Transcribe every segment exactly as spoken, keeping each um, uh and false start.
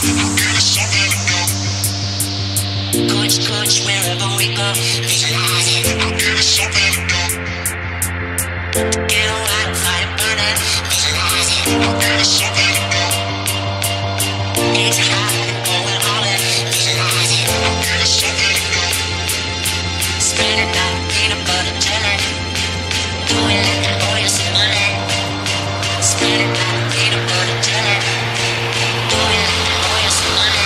Coach, coach, wherever we go, visualize it. I'll give it something to do. Get a white fire burning, visualize it. I'll give it something to do. It's hot and going all in, visualize it. I'll give it something to do. Spread it out, peanut butter jelly. Do it like I owe you some money. Spread it out, peanut butter jelly. Do it like I owe you some money.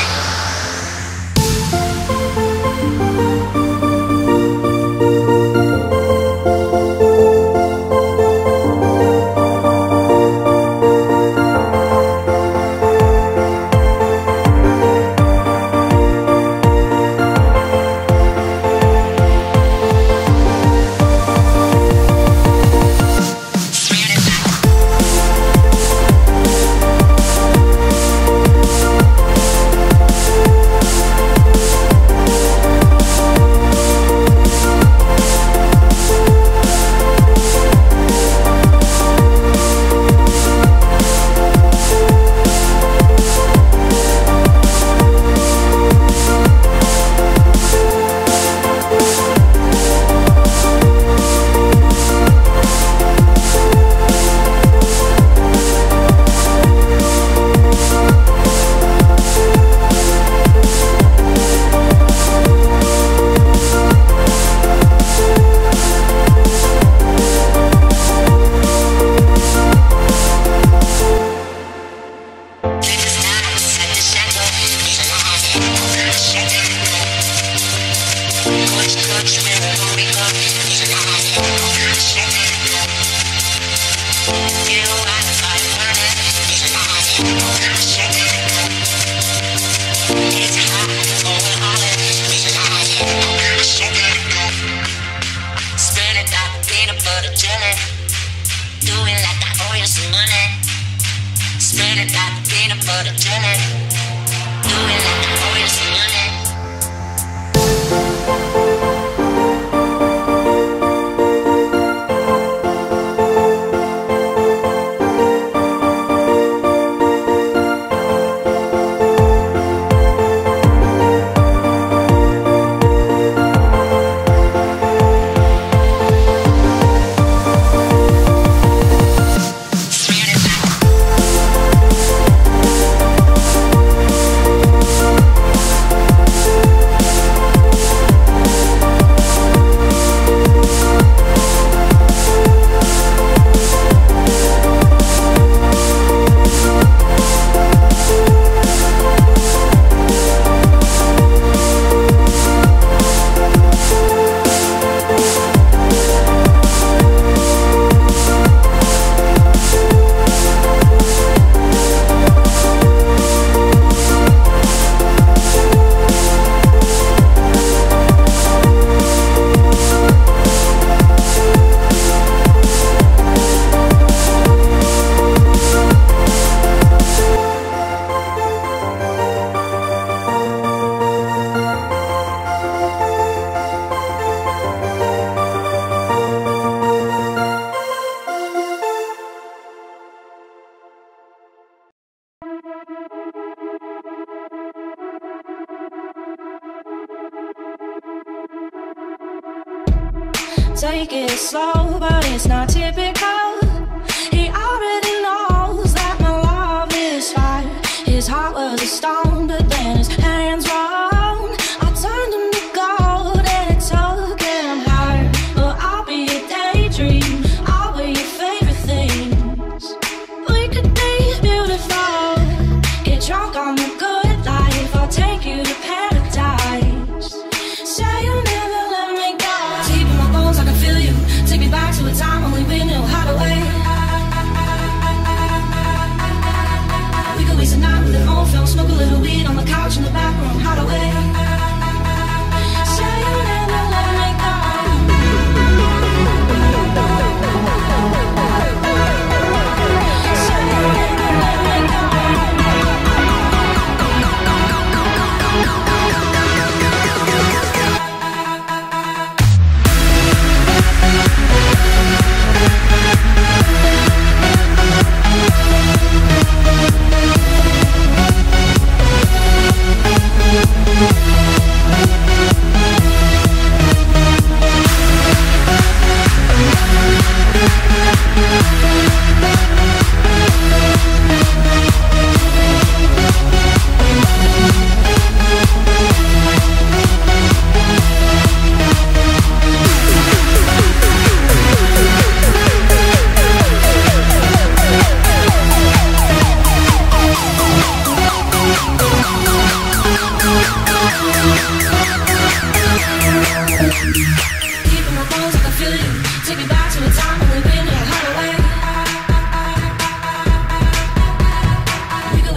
Take it slow, but it's not typical. He already knows that my love is fire. His heart was a stone, but then his hands wrong. I turned him to gold and it took him higher. But I'll be a daydream, I'll be your favorite things. We could be beautiful, get drunk on the good life. I'll take you to paradise. Say you'll never let me go. Deep in my bones I can feel you. Take me back to a time only we knew how to wait. We could waste a night with an old film, smoke a little weed.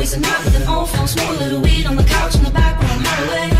Night with an old phone, smoke a little weed on the couch in the back room, hideaway.